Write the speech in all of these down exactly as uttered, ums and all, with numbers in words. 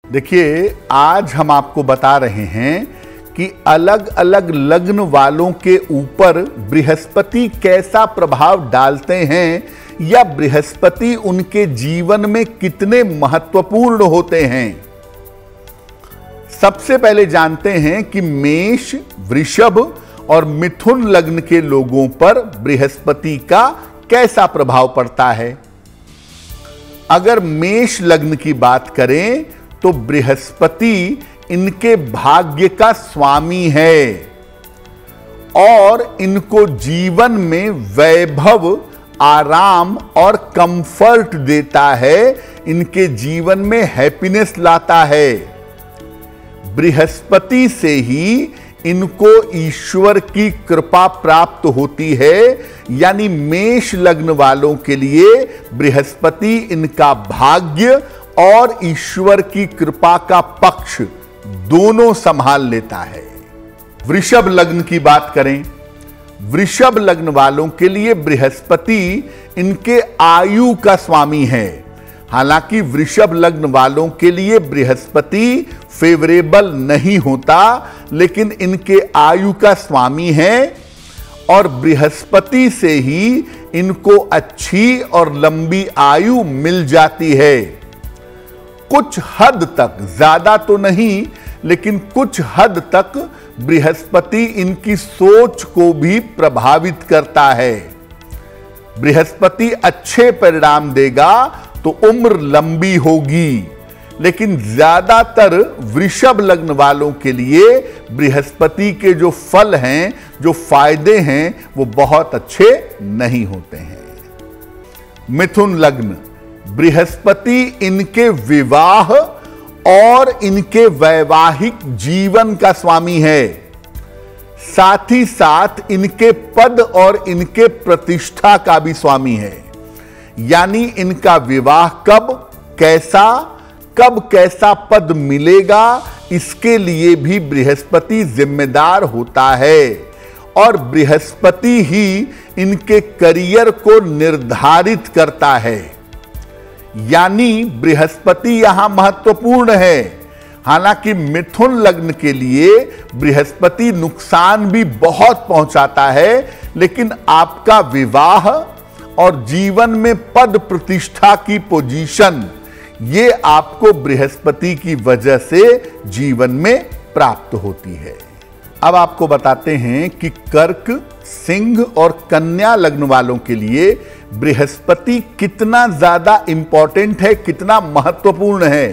देखिए, आज हम आपको बता रहे हैं कि अलग अलग लग्न वालों के ऊपर बृहस्पति कैसा प्रभाव डालते हैं या बृहस्पति उनके जीवन में कितने महत्वपूर्ण होते हैं। सबसे पहले जानते हैं कि मेष, वृषभ और मिथुन लग्न के लोगों पर बृहस्पति का कैसा प्रभाव पड़ता है। अगर मेष लग्न की बात करें तो बृहस्पति इनके भाग्य का स्वामी है और इनको जीवन में वैभव, आराम और कंफर्ट देता है, इनके जीवन में हैप्पीनेस लाता है। बृहस्पति से ही इनको ईश्वर की कृपा प्राप्त होती है, यानी मेष लग्न वालों के लिए बृहस्पति इनका भाग्य और ईश्वर की कृपा का पक्ष दोनों संभाल लेता है। वृषभ लग्न की बात करें, वृषभ लग्न वालों के लिए बृहस्पति इनके आयु का स्वामी है। हालांकि वृषभ लग्न वालों के लिए बृहस्पति फेवरेबल नहीं होता, लेकिन इनके आयु का स्वामी है और बृहस्पति से ही इनको अच्छी और लंबी आयु मिल जाती है। कुछ हद तक, ज्यादा तो नहीं, लेकिन कुछ हद तक बृहस्पति इनकी सोच को भी प्रभावित करता है। बृहस्पति अच्छे परिणाम देगा तो उम्र लंबी होगी, लेकिन ज्यादातर वृषभ लग्न वालों के लिए बृहस्पति के जो फल हैं, जो फायदे हैं, वो बहुत अच्छे नहीं होते हैं। मिथुन लग्न, बृहस्पति इनके विवाह और इनके वैवाहिक जीवन का स्वामी है, साथ ही साथ इनके पद और इनके प्रतिष्ठा का भी स्वामी है। यानी इनका विवाह कब, कैसा, कब कैसा पद मिलेगा, इसके लिए भी बृहस्पति जिम्मेदार होता है और बृहस्पति ही इनके करियर को निर्धारित करता है। यानी बृहस्पति यहां महत्वपूर्ण है। हालांकि मिथुन लग्न के लिए बृहस्पति नुकसान भी बहुत पहुंचाता है, लेकिन आपका विवाह और जीवन में पद प्रतिष्ठा की पोजीशन, ये आपको बृहस्पति की वजह से जीवन में प्राप्त होती है। अब आपको बताते हैं कि कर्क, सिंह और कन्या लग्न वालों के लिए बृहस्पति कितना ज्यादा इंपॉर्टेंट है, कितना महत्वपूर्ण है।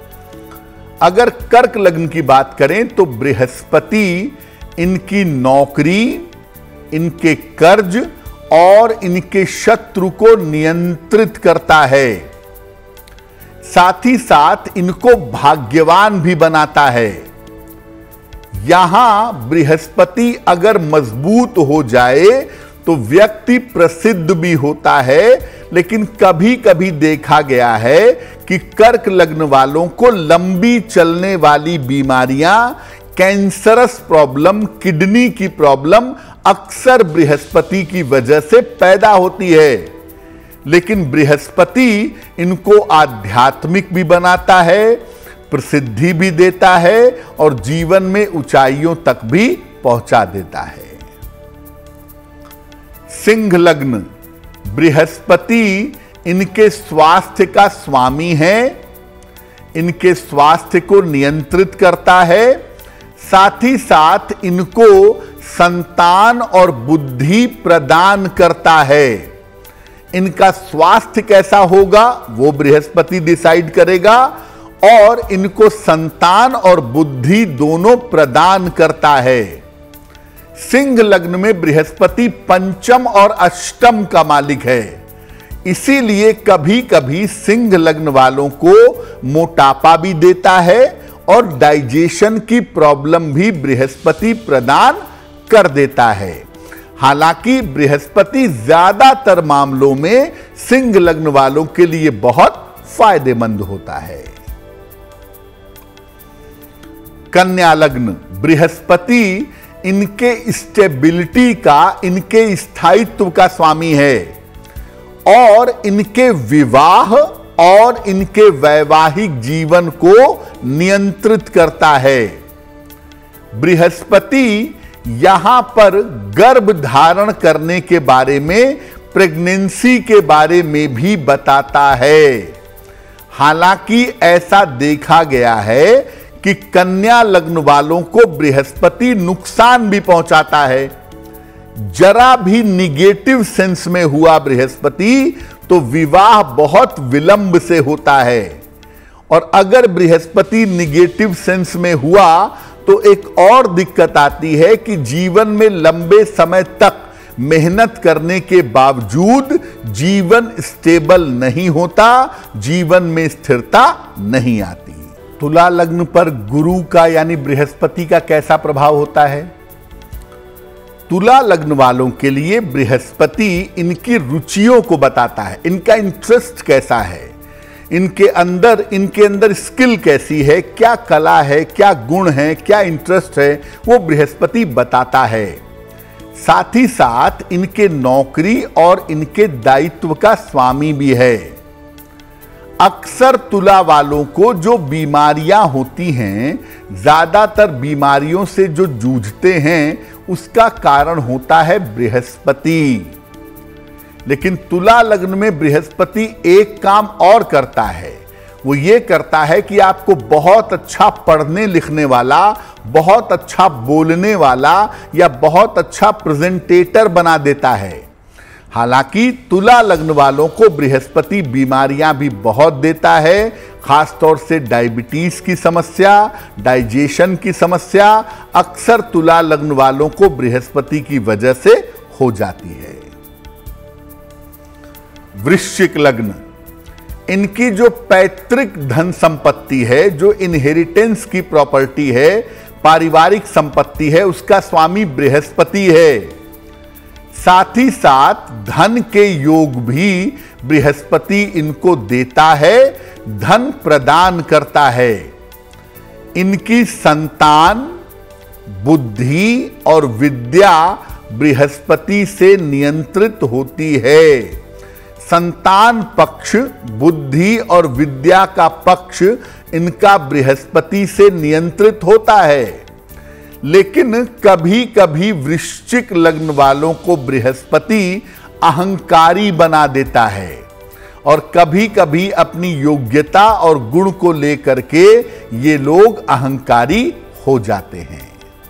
अगर कर्क लग्न की बात करें तो बृहस्पति इनकी नौकरी, इनके कर्ज और इनके शत्रु को नियंत्रित करता है, साथ ही साथ इनको भाग्यवान भी बनाता है। यहां बृहस्पति अगर मजबूत हो जाए तो व्यक्ति प्रसिद्ध भी होता है, लेकिन कभी कभी देखा गया है कि कर्क लग्न वालों को लंबी चलने वाली बीमारियां, कैंसरस प्रॉब्लम, किडनी की प्रॉब्लम अक्सर बृहस्पति की वजह से पैदा होती है। लेकिन बृहस्पति इनको आध्यात्मिक भी बनाता है, प्रसिद्धि भी देता है और जीवन में ऊंचाइयों तक भी पहुंचा देता है। सिंह लग्न, बृहस्पति इनके स्वास्थ्य का स्वामी है, इनके स्वास्थ्य को नियंत्रित करता है, साथ ही साथ इनको संतान और बुद्धि प्रदान करता है। इनका स्वास्थ्य कैसा होगा वो बृहस्पति डिसाइड करेगा और इनको संतान और बुद्धि दोनों प्रदान करता है। सिंह लग्न में बृहस्पति पंचम और अष्टम का मालिक है, इसीलिए कभी कभी सिंह लग्न वालों को मोटापा भी देता है और डाइजेशन की प्रॉब्लम भी बृहस्पति प्रदान कर देता है। हालांकि बृहस्पति ज्यादातर मामलों में सिंह लग्न वालों के लिए बहुत फायदेमंद होता है। कन्या लग्न, बृहस्पति इनके स्टेबिलिटी का, इनके स्थायित्व का स्वामी है और इनके विवाह और इनके वैवाहिक जीवन को नियंत्रित करता है। बृहस्पति यहां पर गर्भ धारण करने के बारे में, प्रेगनेंसी के बारे में भी बताता है। हालांकि ऐसा देखा गया है कि कन्या लग्न वालों को बृहस्पति नुकसान भी पहुंचाता है। जरा भी निगेटिव सेंस में हुआ बृहस्पति तो विवाह बहुत विलंब से होता है, और अगर बृहस्पति निगेटिव सेंस में हुआ तो एक और दिक्कत आती है कि जीवन में लंबे समय तक मेहनत करने के बावजूद जीवन स्टेबल नहीं होता, जीवन में स्थिरता नहीं आती। तुला लग्न पर गुरु का यानी बृहस्पति का कैसा प्रभाव होता है? तुला लग्न वालों के लिए बृहस्पति इनकी रुचियों को बताता है, इनका इंटरेस्ट कैसा है, इनके अंदर इनके अंदर स्किल कैसी है, क्या कला है, क्या गुण है, क्या इंटरेस्ट है, वो बृहस्पति बताता है। साथ ही साथ इनके नौकरी और इनके दायित्व का स्वामी भी है। अक्सर तुला वालों को जो बीमारियां होती हैं, ज्यादातर बीमारियों से जो जूझते हैं, उसका कारण होता है बृहस्पति। लेकिन तुला लग्न में बृहस्पति एक काम और करता है, वो ये करता है कि आपको बहुत अच्छा पढ़ने लिखने वाला, बहुत अच्छा बोलने वाला या बहुत अच्छा प्रेजेंटेटर बना देता है। हालांकि तुला लग्न वालों को बृहस्पति बीमारियां भी बहुत देता है, खासतौर से डायबिटीज की समस्या, डाइजेशन की समस्या अक्सर तुला लग्न वालों को बृहस्पति की वजह से हो जाती है। वृश्चिक लग्न, इनकी जो पैतृक धन संपत्ति है, जो इनहेरिटेंस की प्रॉपर्टी है, पारिवारिक संपत्ति है, उसका स्वामी बृहस्पति है। साथ ही साथ धन के योग भी बृहस्पति इनको देता है, धन प्रदान करता है। इनकी संतान, बुद्धि और विद्या बृहस्पति से नियंत्रित होती है। संतान पक्ष, बुद्धि और विद्या का पक्ष इनका बृहस्पति से नियंत्रित होता है। लेकिन कभी कभी वृश्चिक लग्न वालों को बृहस्पति अहंकारी बना देता है, और कभी कभी अपनी योग्यता और गुण को लेकर के ये लोग अहंकारी हो जाते हैं।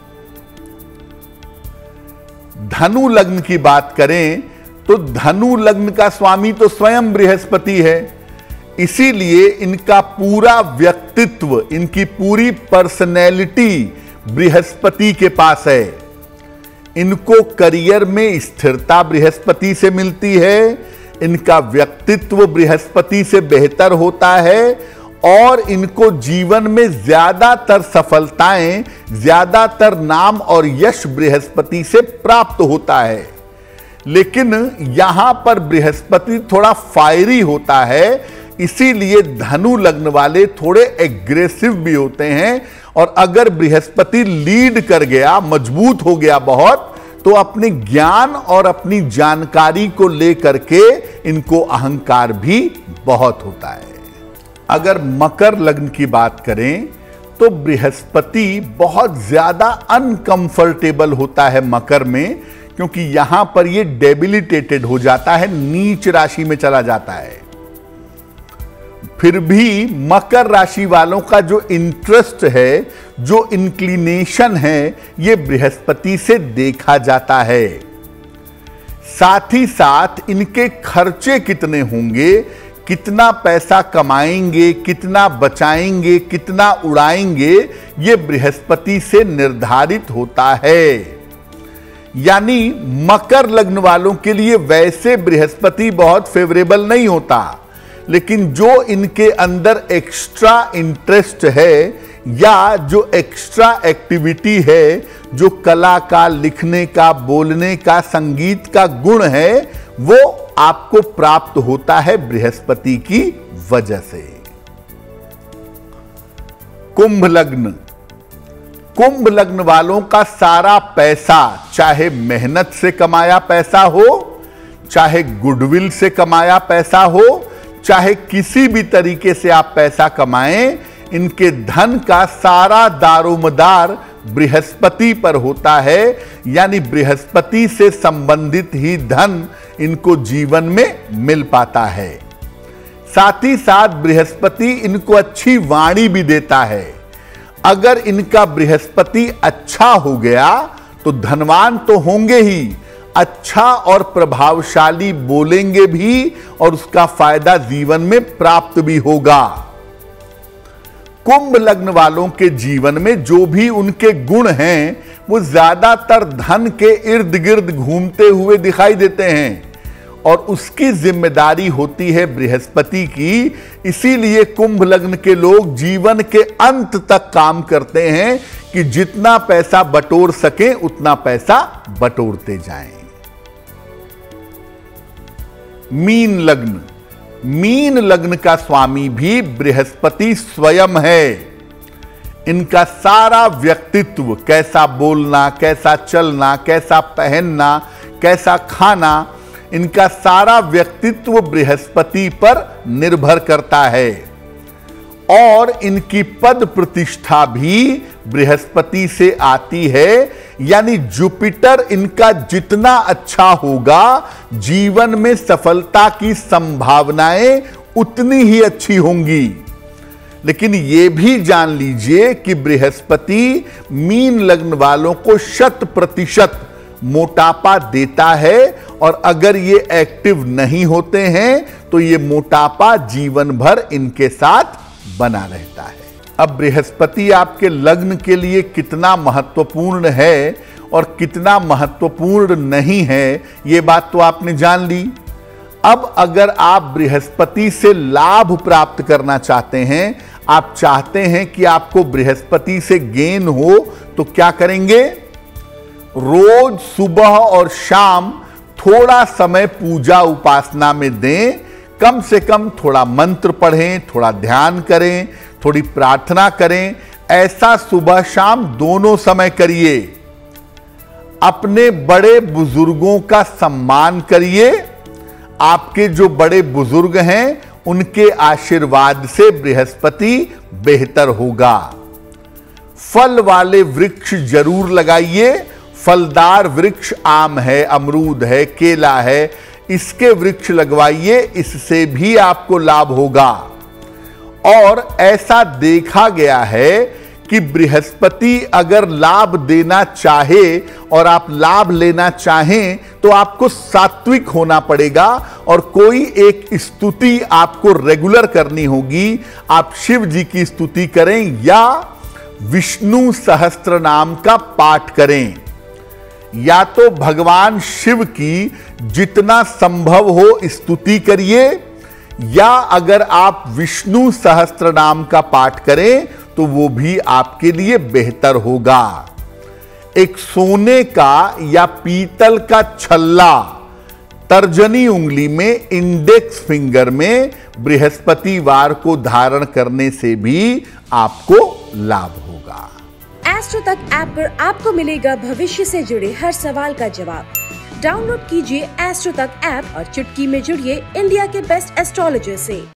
धनु लग्न की बात करें तो धनु लग्न का स्वामी तो स्वयं बृहस्पति है, इसीलिए इनका पूरा व्यक्तित्व, इनकी पूरी पर्सनैलिटी बृहस्पति के पास है। इनको करियर में स्थिरता बृहस्पति से मिलती है, इनका व्यक्तित्व बृहस्पति से बेहतर होता है, और इनको जीवन में ज्यादातर सफलताएं, ज्यादातर नाम और यश बृहस्पति से प्राप्त होता है। लेकिन यहां पर बृहस्पति थोड़ा फायरी होता है, इसीलिए धनु लग्न वाले थोड़े एग्रेसिव भी होते हैं, और अगर बृहस्पति लीड कर गया, मजबूत हो गया बहुत, तो अपने ज्ञान और अपनी जानकारी को लेकर के इनको अहंकार भी बहुत होता है। अगर मकर लग्न की बात करें तो बृहस्पति बहुत ज्यादा अनकंफर्टेबल होता है मकर में, क्योंकि यहां पर ये डेबिलिटेटेड हो जाता है, नीच राशि में चला जाता है। फिर भी मकर राशि वालों का जो इंटरेस्ट है, जो इंक्लिनेशन है, ये बृहस्पति से देखा जाता है। साथ ही साथ इनके खर्चे कितने होंगे, कितना पैसा कमाएंगे, कितना बचाएंगे, कितना उड़ाएंगे, ये बृहस्पति से निर्धारित होता है। यानी मकर लग्न वालों के लिए वैसे बृहस्पति बहुत फेवरेबल नहीं होता, लेकिन जो इनके अंदर एक्स्ट्रा इंटरेस्ट है या जो एक्स्ट्रा एक्टिविटी है, जो कला का, लिखने का, बोलने का, संगीत का गुण है, वो आपको प्राप्त होता है बृहस्पति की वजह से। कुंभ लग्न, कुंभ लग्न वालों का सारा पैसा, चाहे मेहनत से कमाया पैसा हो, चाहे गुडविल से कमाया पैसा हो, चाहे किसी भी तरीके से आप पैसा कमाएं, इनके धन का सारा दारोमदार बृहस्पति पर होता है, यानी बृहस्पति से संबंधित ही धन इनको जीवन में मिल पाता है। साथ ही साथ बृहस्पति इनको अच्छी वाणी भी देता है। अगर इनका बृहस्पति अच्छा हो गया तो धनवान तो होंगे ही, अच्छा और प्रभावशाली बोलेंगे भी और उसका फायदा जीवन में प्राप्त भी होगा। कुंभ लग्न वालों के जीवन में जो भी उनके गुण हैं वो ज्यादातर धन के इर्द गिर्द घूमते हुए दिखाई देते हैं और उसकी जिम्मेदारी होती है बृहस्पति की। इसीलिए कुंभ लग्न के लोग जीवन के अंत तक काम करते हैं कि जितना पैसा बटोर सके उतना पैसा बटोरते जाएं। मीन लग्न, मीन लग्न का स्वामी भी बृहस्पति स्वयं है। इनका सारा व्यक्तित्व, कैसा बोलना, कैसा चलना, कैसा पहनना, कैसा खाना, इनका सारा व्यक्तित्व बृहस्पति पर निर्भर करता है और इनकी पद प्रतिष्ठा भी बृहस्पति से आती है। यानी जुपिटर इनका जितना अच्छा होगा, जीवन में सफलता की संभावनाएं उतनी ही अच्छी होंगी। लेकिन यह भी जान लीजिए कि बृहस्पति मीन लग्न वालों को शत प्रतिशत मोटापा देता है और अगर ये एक्टिव नहीं होते हैं तो ये मोटापा जीवन भर इनके साथ बना रहता है। अब बृहस्पति आपके लग्न के लिए कितना महत्वपूर्ण है और कितना महत्वपूर्ण नहीं है, ये बात तो आपने जान ली। अब अगर आप बृहस्पति से लाभ प्राप्त करना चाहते हैं, आप चाहते हैं कि आपको बृहस्पति से गेन हो, तो क्या करेंगे? रोज सुबह और शाम थोड़ा समय पूजा उपासना में दें। कम से कम थोड़ा मंत्र पढ़ें, थोड़ा ध्यान करें, थोड़ी प्रार्थना करें। ऐसा सुबह शाम दोनों समय करिए। अपने बड़े बुजुर्गों का सम्मान करिए। आपके जो बड़े बुजुर्ग हैं उनके आशीर्वाद से बृहस्पति बेहतर होगा। फल वाले वृक्ष जरूर लगाइए। फलदार वृक्ष आम है, अमरूद है, केला है, इसके वृक्ष लगवाइए, इससे भी आपको लाभ होगा। और ऐसा देखा गया है कि बृहस्पति अगर लाभ देना चाहे और आप लाभ लेना चाहें तो आपको सात्विक होना पड़ेगा और कोई एक स्तुति आपको रेगुलर करनी होगी। आप शिव जी की स्तुति करें या विष्णु सहस्त्र नाम का पाठ करें। या तो भगवान शिव की जितना संभव हो स्तुति करिए, या अगर आप विष्णु सहस्त्र नाम का पाठ करें तो वो भी आपके लिए बेहतर होगा। एक सोने का या पीतल का छल्ला तर्जनी उंगली में, इंडेक्स फिंगर में बृहस्पतिवार को धारण करने से भी आपको लाभ होगा। एस्ट्रो तक ऐप पर आपको मिलेगा भविष्य से जुड़े हर सवाल का जवाब। डाउनलोड कीजिए एस्ट्रो तक ऐप और चुटकी में जुड़िए इंडिया के बेस्ट एस्ट्रोलॉजर से।